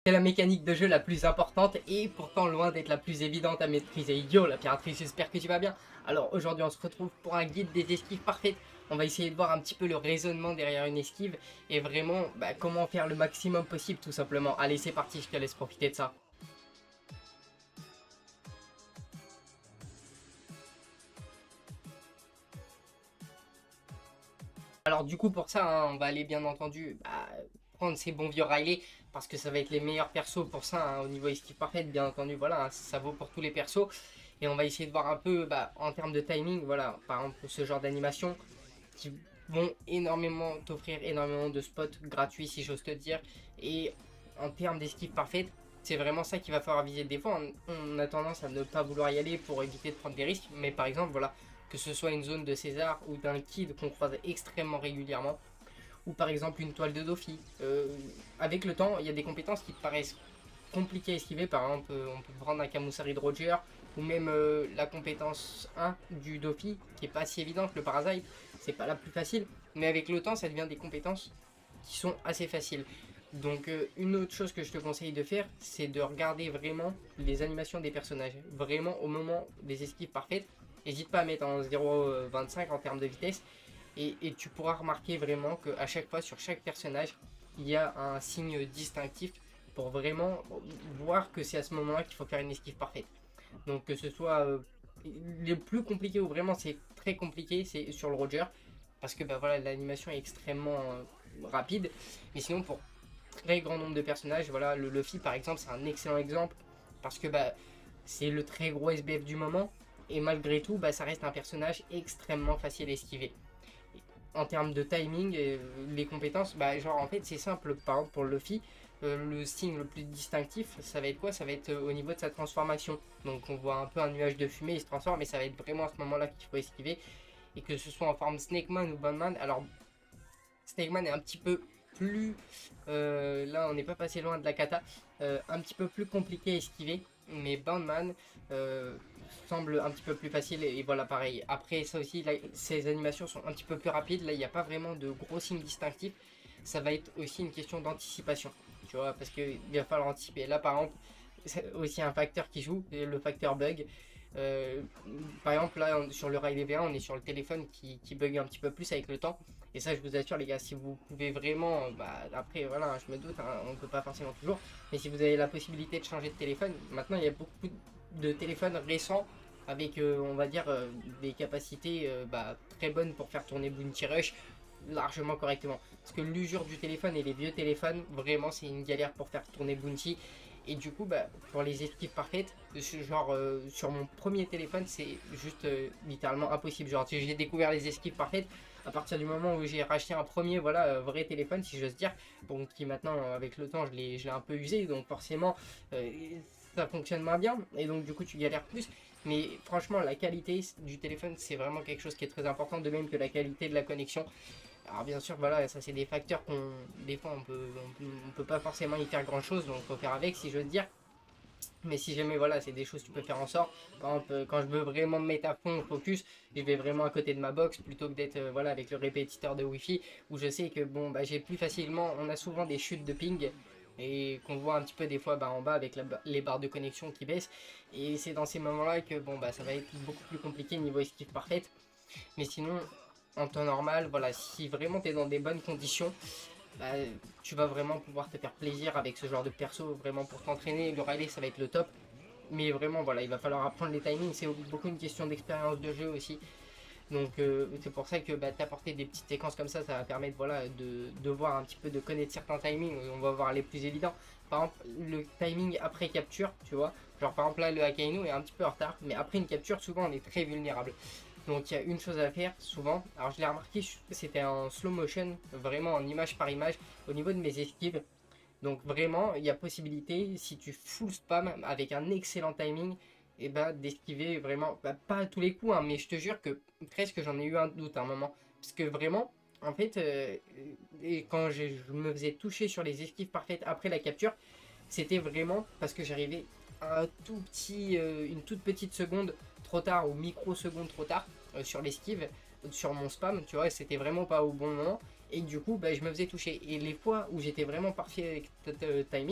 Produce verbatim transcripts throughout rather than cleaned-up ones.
C'est la mécanique de jeu la plus importante et pourtant loin d'être la plus évidente à maîtriser. Yo la piratrice, j'espère que tu vas bien. Alors aujourd'hui on se retrouve pour un guide des esquives parfaites. On va essayer de voir un petit peu le raisonnement derrière une esquive et vraiment bah, comment faire le maximum possible tout simplement. Allez c'est parti, je te laisse profiter de ça. Alors du coup pour ça, hein, on va aller bien entendu bah, prendre ces bons vieux Riley parce que ça va être les meilleurs persos pour ça hein, au niveau esquive parfaite bien entendu. Voilà, hein, ça vaut pour tous les persos et on va essayer de voir un peu bah, en termes de timing. Voilà, par exemple ce genre d'animation qui vont énormément t'offrir énormément de spots gratuits si j'ose te dire. Et en termes d'esquive parfaite, c'est vraiment ça qu'il va falloir viser. Des fois on, on a tendance à ne pas vouloir y aller pour éviter de prendre des risques, mais par exemple voilà, que ce soit une zone de César ou d'un kid qu'on croise extrêmement régulièrement, ou par exemple une toile de Dofi. Euh, avec le temps, il y a des compétences qui paraissent compliquées à esquiver, par exemple euh, on peut prendre un Camusari de Roger, ou même euh, la compétence un du Dofi, qui est pas si évidente, le Parasite, c'est pas la plus facile, mais avec le temps ça devient des compétences qui sont assez faciles. Donc euh, une autre chose que je te conseille de faire, c'est de regarder vraiment les animations des personnages, vraiment au moment des esquives parfaites. N'hésite pas à mettre en zéro virgule vingt-cinq en termes de vitesse et, et tu pourras remarquer vraiment qu'à chaque fois sur chaque personnage il y a un signe distinctif pour vraiment voir que c'est à ce moment là qu'il faut faire une esquive parfaite. Donc que ce soit euh, le plus compliqué ou vraiment c'est très compliqué, c'est sur le Roger parce que bah voilà, l'animation est extrêmement euh, rapide, mais sinon pour très grand nombre de personnages, voilà, le Luffy par exemple c'est un excellent exemple parce que bah c'est le très gros S B F du moment et malgré tout bah, ça reste un personnage extrêmement facile à esquiver. En termes de timing, euh, les compétences, bah, genre en fait c'est simple, par exemple pour Luffy, euh, le signe le plus distinctif ça va être quoi? Ça va être euh, au niveau de sa transformation. Donc on voit un peu un nuage de fumée, il se transforme et ça va être vraiment à ce moment là qu'il faut esquiver. Et que ce soit en forme Snake Man ou Bandman, alors Snake Man est un petit peu plus, euh, là on n'est pas passé loin de la kata, euh, un petit peu plus compliqué à esquiver, mais Bandman euh, semble un petit peu plus facile et, et voilà pareil. Après ça aussi, là, ces animations sont un petit peu plus rapides, là il n'y a pas vraiment de gros signes distinctifs, ça va être aussi une question d'anticipation, tu vois, parce qu'il va falloir anticiper. Là par exemple, c'est aussi un facteur qui joue, le facteur bug. Euh, par exemple là sur le Riley V un on est sur le téléphone qui, qui bug un petit peu plus avec le temps et ça je vous assure les gars, si vous pouvez vraiment bah, après voilà je me doute hein, on ne peut pas forcément toujours, mais si vous avez la possibilité de changer de téléphone, maintenant il y a beaucoup de téléphones récents avec euh, on va dire euh, des capacités euh, bah, très bonnes pour faire tourner Bounty Rush largement correctement, parce que l'usure du téléphone et les vieux téléphones vraiment c'est une galère pour faire tourner Bounty. Et du coup, bah, pour les esquives parfaites, genre euh, sur mon premier téléphone, c'est juste euh, littéralement impossible. Genre, j'ai découvert les esquives parfaites à partir du moment où j'ai racheté un premier, voilà, euh, vrai téléphone, si j'ose dire. Bon, qui maintenant, euh, avec le temps, je l'ai un peu usé, donc forcément, euh, ça fonctionne moins bien. Et donc, du coup, tu galères plus. Mais franchement, la qualité du téléphone, c'est vraiment quelque chose qui est très important, de même que la qualité de la connexion. Alors bien sûr, voilà, ça c'est des facteurs qu'on, des fois on peut, on peut, on peut pas forcément y faire grand chose, donc faut faire avec si je veux dire. Mais si jamais voilà, c'est des choses que tu peux faire en sorte. Par exemple, quand je veux vraiment me mettre à fond au focus, je vais vraiment à côté de ma box plutôt que d'être euh, voilà avec le répétiteur de Wi-Fi où je sais que bon bah j'ai plus facilement, on a souvent des chutes de ping et qu'on voit un petit peu des fois bah, en bas avec la, les barres de connexion qui baissent. Et c'est dans ces moments-là que bon bah ça va être beaucoup plus compliqué niveau esquive parfaite. Mais sinon, en temps normal, voilà, si vraiment tu es dans des bonnes conditions, bah, tu vas vraiment pouvoir te faire plaisir avec ce genre de perso, vraiment pour t'entraîner. Le Riley, ça va être le top. Mais vraiment, voilà, il va falloir apprendre les timings. C'est beaucoup une question d'expérience de jeu aussi. Donc, euh, c'est pour ça que bah, t'apporter des petites séquences comme ça, ça va permettre voilà, de, de voir un petit peu, de connaître certains timings. On va voir les plus évidents. Par exemple, le timing après capture, tu vois. Genre, par exemple, là, le Akainu est un petit peu en retard. Mais après une capture, souvent, on est très vulnérable. Donc il y a une chose à faire souvent, alors je l'ai remarqué, c'était en slow motion, vraiment en image par image, au niveau de mes esquives. Donc vraiment, il y a possibilité, si tu full spam avec un excellent timing, et eh ben d'esquiver vraiment, bah, pas à tous les coups, hein, mais je te jure que presque j'en ai eu un doute à un moment. Parce que vraiment, en fait, euh, et quand je, je me faisais toucher sur les esquives parfaites après la capture, c'était vraiment parce que j'arrivais un tout petit, euh, une toute petite seconde trop tard ou microseconde trop tard euh, sur l'esquive, sur mon spam, tu vois, c'était vraiment pas au bon moment. Et du coup, bah, je me faisais toucher. Et les fois où j'étais vraiment parfait avec le timing,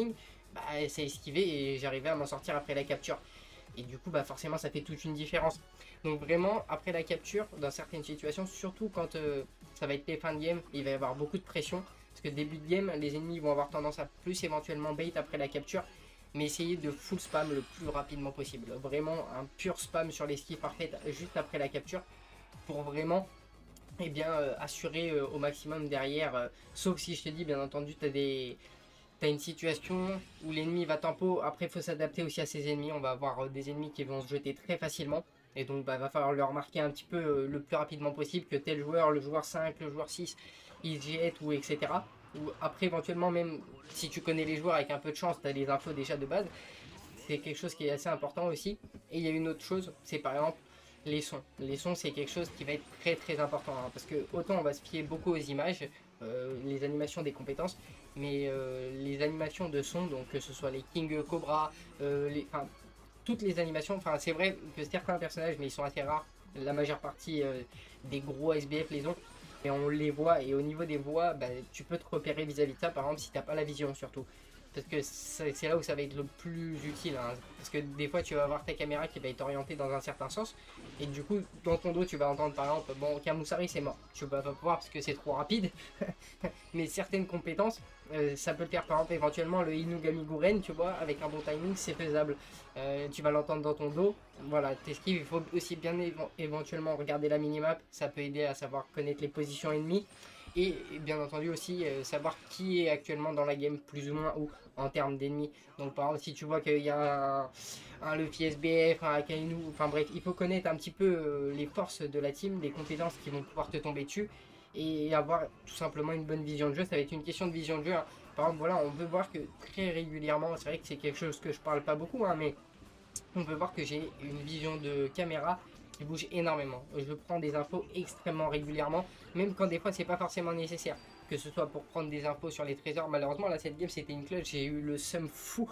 bah, ça esquivait et j'arrivais à m'en sortir après la capture. Et du coup, bah, forcément, ça fait toute une différence. Donc vraiment, après la capture, dans certaines situations, surtout quand euh, ça va être les fins de game, il va y avoir beaucoup de pression. Parce que début de game, les ennemis vont avoir tendance à plus éventuellement bait après la capture. Mais essayez de full spam le plus rapidement possible. Vraiment un pur spam sur l'esquive parfaite juste après la capture. Pour vraiment eh bien, euh, assurer euh, au maximum derrière. Euh, sauf si je te dis, bien entendu, tu as des... T'as une situation où l'ennemi va tempo, après il faut s'adapter aussi à ses ennemis, on va avoir euh, des ennemis qui vont se jeter très facilement, et donc bah, va falloir leur marquer un petit peu euh, le plus rapidement possible que tel joueur, le joueur cinq, le joueur six, il se jette ou et cetera. Ou après éventuellement même si tu connais les joueurs avec un peu de chance, tu as les infos déjà de base, c'est quelque chose qui est assez important aussi. Et il y a une autre chose, c'est par exemple les sons. Les sons, c'est quelque chose qui va être très très important, hein, parce que autant on va se fier beaucoup aux images, euh, les animations des compétences, mais euh, les animations de son, donc que ce soit les King Cobra, euh, les, enfin, toutes les animations, enfin c'est vrai que certains personnages, mais ils sont assez rares, la majeure partie euh, des gros S B F les ont, et on les voit, et au niveau des voix, bah, tu peux te repérer vis-à-vis de ça, par exemple si t'as pas la vision surtout. Parce que c'est là où ça va être le plus utile, hein. Parce que des fois tu vas avoir ta caméra qui va être orientée dans un certain sens, et du coup dans ton dos tu vas entendre par exemple, bon Kamusari c'est mort, tu vas pas pouvoir parce que c'est trop rapide, mais certaines compétences, euh, ça peut le faire par exemple éventuellement le Inugami Guren, tu vois, avec un bon timing c'est faisable. Euh, tu vas l'entendre dans ton dos, voilà, t'esquives, il faut aussi bien éventuellement regarder la minimap, ça peut aider à savoir connaître les positions ennemies. Et bien entendu aussi euh, savoir qui est actuellement dans la game plus ou moins où en termes d'ennemis. Donc par exemple si tu vois qu'il y a un, un Luffy S B F, un Akainu, enfin bref, il faut connaître un petit peu euh, les forces de la team, les compétences qui vont pouvoir te tomber dessus et avoir tout simplement une bonne vision de jeu. Ça va être une question de vision de jeu, hein. Par exemple voilà, on peut voir que très régulièrement, c'est vrai que c'est quelque chose que je parle pas beaucoup, hein, mais on peut voir que j'ai une vision de caméra qui bouge énormément. Je prends des infos extrêmement régulièrement, même quand des fois c'est pas forcément nécessaire. Que ce soit pour prendre des infos sur les trésors, malheureusement là cette game c'était une clutch, j'ai eu le seum fou,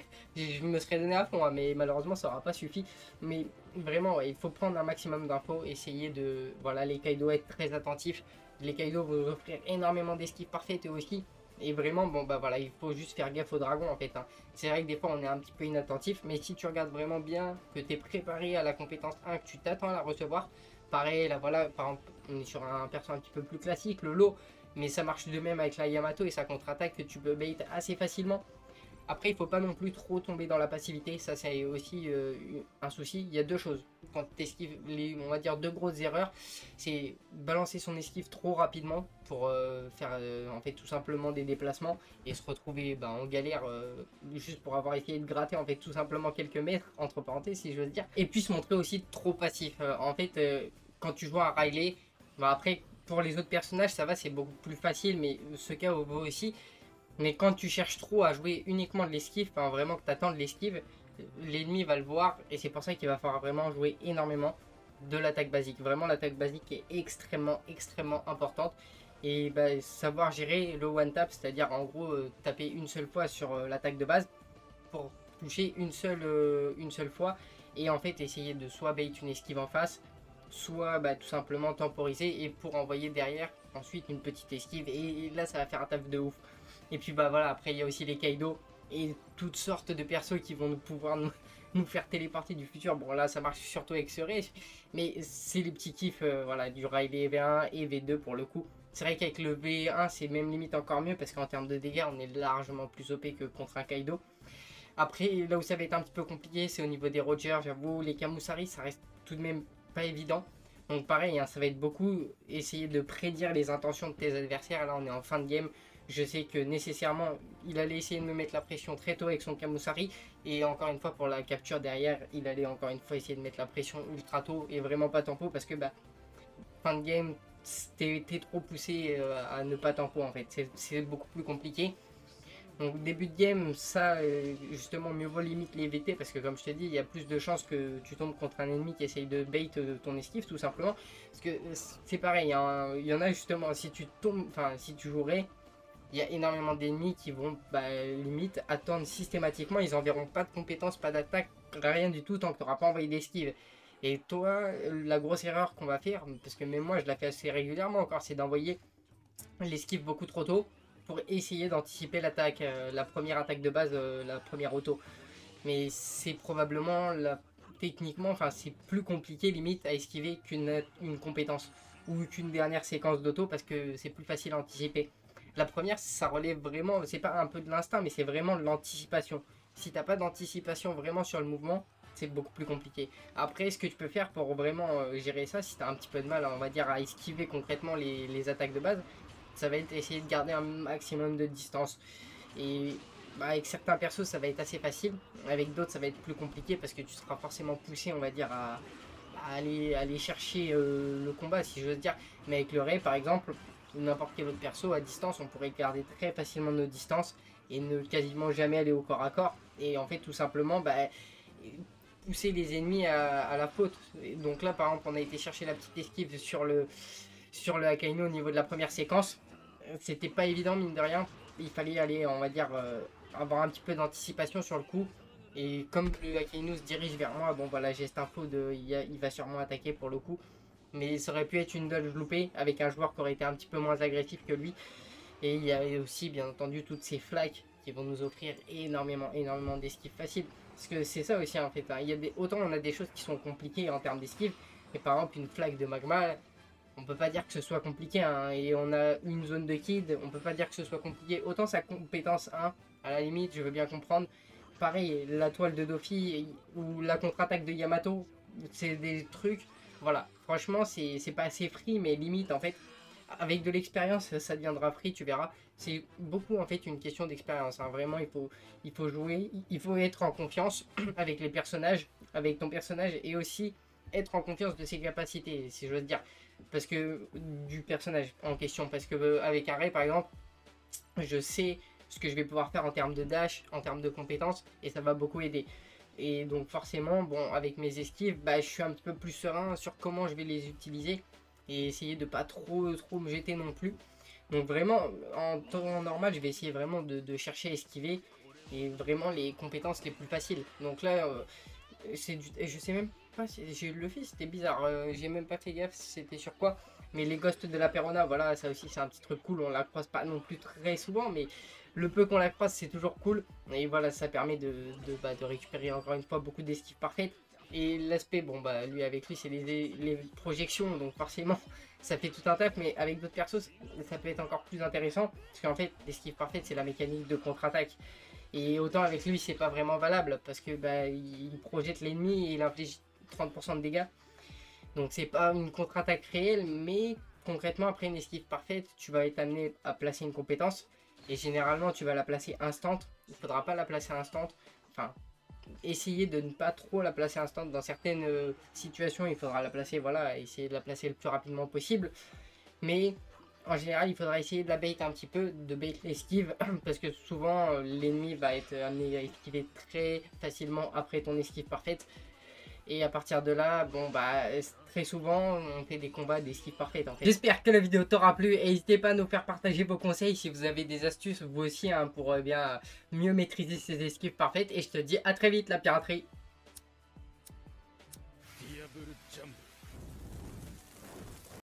je me serais donné à fond, hein, mais malheureusement ça aura pas suffi. Mais vraiment ouais, il faut prendre un maximum d'infos, essayer de, voilà, les Kaido, être très attentifs. Les Kaido vont offrir énormément d'esquives parfaites aussi. Et vraiment, bon bah voilà, il faut juste faire gaffe aux dragons en fait, hein. C'est vrai que des fois on est un petit peu inattentif, mais si tu regardes vraiment bien, que tu es préparé à la compétence un, que tu t'attends à la recevoir, pareil, là voilà, par exemple, on est sur un perso un petit peu plus classique, le lot, mais ça marche de même avec la Yamato et sa contre-attaque que tu peux bait assez facilement. Après, il ne faut pas non plus trop tomber dans la passivité, ça c'est aussi euh, un souci. Il y a deux choses. Quand tu esquives, les, on va dire deux grosses erreurs, c'est balancer son esquive trop rapidement pour euh, faire euh, en fait tout simplement des déplacements et se retrouver ben, en galère euh, juste pour avoir essayé de gratter en fait tout simplement quelques mètres, entre parenthèses si je veux dire. Et puis se montrer aussi trop passif. Euh, en fait, euh, quand tu joues à Riley, ben, après pour les autres personnages ça va, c'est beaucoup plus facile, mais ce cas vaut aussi. Mais quand tu cherches trop à jouer uniquement de l'esquive, enfin vraiment que tu attends de l'esquive, l'ennemi va le voir et c'est pour ça qu'il va falloir vraiment jouer énormément de l'attaque basique. Vraiment l'attaque basique est extrêmement extrêmement importante et bah, savoir gérer le one tap, c'est-à-dire en gros euh, taper une seule fois sur euh, l'attaque de base pour toucher une seule, euh, une seule fois et en fait essayer de soit bait une esquive en face, soit bah, tout simplement temporiser et pour envoyer derrière ensuite une petite esquive et là ça va faire un taf de ouf. Et puis bah voilà, après il y a aussi les Kaido et toutes sortes de persos qui vont nous pouvoir nous, nous faire téléporter du futur. Bon là ça marche surtout avec Cerise, mais c'est les petits kiffs euh, voilà, du Riley V un et V deux pour le coup. C'est vrai qu'avec le V un c'est même limite encore mieux parce qu'en termes de dégâts on est largement plus O P que contre un Kaido. Après là où ça va être un petit peu compliqué c'est au niveau des Rogers, j'avoue les Kamusari ça reste tout de même pas évident. Donc pareil, hein, ça va être beaucoup essayer de prédire les intentions de tes adversaires. Là on est en fin de game. Je sais que nécessairement, il allait essayer de me mettre la pression très tôt avec son Kamusari. Et encore une fois, pour la capture derrière, il allait encore une fois essayer de mettre la pression ultra tôt et vraiment pas tempo parce que bah, fin de game, t'es trop poussé euh, à ne pas tempo en fait. C'est beaucoup plus compliqué. Donc début de game, ça, euh, justement, mieux vaut limite les V T parce que comme je t'ai dit, il y a plus de chances que tu tombes contre un ennemi qui essaye de bait euh, ton esquive tout simplement. Parce que c'est pareil, hein, il y en a justement, si tu tombes, enfin si tu jouerais, il y a énormément d'ennemis qui vont bah, limite attendre systématiquement, ils n'enverront pas de compétences, pas d'attaque, rien du tout tant que tu n'auras pas envoyé d'esquive. Et toi, la grosse erreur qu'on va faire, parce que même moi je la fais assez régulièrement encore, c'est d'envoyer l'esquive beaucoup trop tôt pour essayer d'anticiper l'attaque, euh, la première attaque de base, euh, la première auto. Mais c'est probablement, la... techniquement, enfin c'est plus compliqué limite à esquiver qu'une une compétence ou qu'une dernière séquence d'auto parce que c'est plus facile à anticiper. La première, ça relève vraiment, c'est pas un peu de l'instinct, mais c'est vraiment de l'anticipation. Si t'as pas d'anticipation vraiment sur le mouvement, c'est beaucoup plus compliqué. Après, ce que tu peux faire pour vraiment euh, gérer ça, si t'as un petit peu de mal, on va dire, à esquiver concrètement les, les attaques de base, ça va être essayer de garder un maximum de distance. Et bah, avec certains persos, ça va être assez facile. Avec d'autres, ça va être plus compliqué parce que tu seras forcément poussé, on va dire, à, à aller, aller chercher euh, le combat, si j'ose dire. Mais avec le Ray, par exemple, ou n'importe quel autre perso, à distance, on pourrait garder très facilement nos distances et ne quasiment jamais aller au corps à corps. Et en fait, tout simplement, bah, pousser les ennemis à, à la faute. Et donc là, par exemple, on a été chercher la petite esquive sur le, sur le Akainu au niveau de la première séquence. C'était pas évident, mine de rien. Il fallait aller, on va dire, euh, avoir un petit peu d'anticipation sur le coup. Et comme le Akainu se dirige vers moi, bon voilà, j'ai cette info de il, a, il va sûrement attaquer pour le coup. Mais ça aurait pu être une dodge loupée avec un joueur qui aurait été un petit peu moins agressif que lui. Et il y a aussi, bien entendu, toutes ces flaques qui vont nous offrir énormément, énormément d'esquives faciles. Parce que c'est ça aussi en fait. Hein. Il y a des, autant on a des choses qui sont compliquées en termes d'esquive, mais par exemple une flaque de magma, on peut pas dire que ce soit compliqué. Hein. Et on a une zone de kid, on peut pas dire que ce soit compliqué. Autant sa compétence un, à la limite, je veux bien comprendre. Pareil, la toile de Dofi ou la contre-attaque de Yamato, c'est des trucs. Voilà, franchement, c'est pas assez free, mais limite en fait. Avec de l'expérience, ça deviendra free, tu verras. C'est beaucoup en fait une question d'expérience. Hein. Vraiment, il faut, il faut jouer, il faut être en confiance avec les personnages, avec ton personnage, et aussi être en confiance de ses capacités, si je veux dire. Parce que du personnage en question, parce que euh, avec un Ray par exemple, je sais ce que je vais pouvoir faire en termes de dash, en termes de compétences, et ça va beaucoup aider. Et donc forcément, bon, avec mes esquives, bah, je suis un petit peu plus serein sur comment je vais les utiliser. Et essayer de pas trop trop me jeter non plus. Donc vraiment, en temps normal, je vais essayer vraiment de, de chercher à esquiver et vraiment les compétences les plus faciles. Donc là, euh, c'est du, je sais même pas si j'ai le fait, c'était bizarre. Euh, j'ai même pas fait gaffe c'était sur quoi. Mais les ghosts de la Perona, voilà, ça aussi c'est un petit truc cool. On la croise pas non plus très souvent, mais le peu qu'on la croise, c'est toujours cool. Et voilà, ça permet de, de, bah, de récupérer encore une fois beaucoup d'esquives parfaites. Et l'aspect, bon bah lui avec lui c'est les, les projections, donc forcément ça fait tout un taf, mais avec d'autres persos ça peut être encore plus intéressant, parce qu'en fait l'esquive parfaite c'est la mécanique de contre-attaque. Et autant avec lui c'est pas vraiment valable, parce que bah il projette l'ennemi et il inflige trente pour cent de dégâts. Donc c'est pas une contre-attaque réelle, mais concrètement après une esquive parfaite, tu vas être amené à placer une compétence, et généralement tu vas la placer instant, il faudra pas la placer instant, enfin... essayer de ne pas trop la placer instant dans certaines euh, situations, il faudra la placer, voilà, essayer de la placer le plus rapidement possible, mais en général il faudra essayer de la bait un petit peu, de bait l'esquive, parce que souvent euh, l'ennemi va être amené à esquiver très facilement après ton esquive parfaite, et à partir de là, bon bah très souvent on fait des combats d'esquive parfaite en fait. J'espère que la vidéo t'aura plu et n'hésitez pas à nous faire partager vos conseils si vous avez des astuces vous aussi hein, pour euh, bien mieux maîtriser ces esquives parfaites, et je te dis à très vite la piraterie.